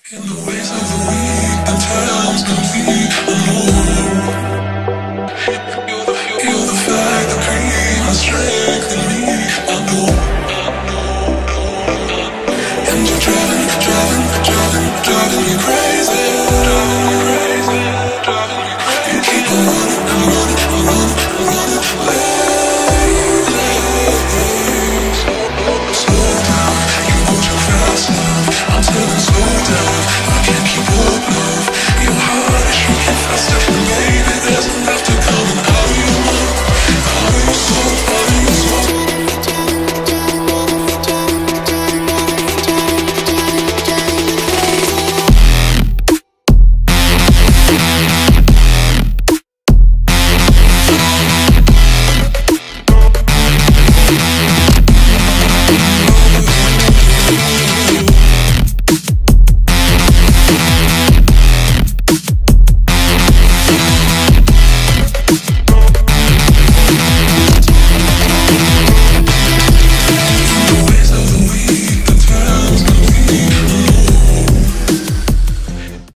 In the ways of the weak, the times complete alone. Feel the fire, the cream, the strength in me. I know.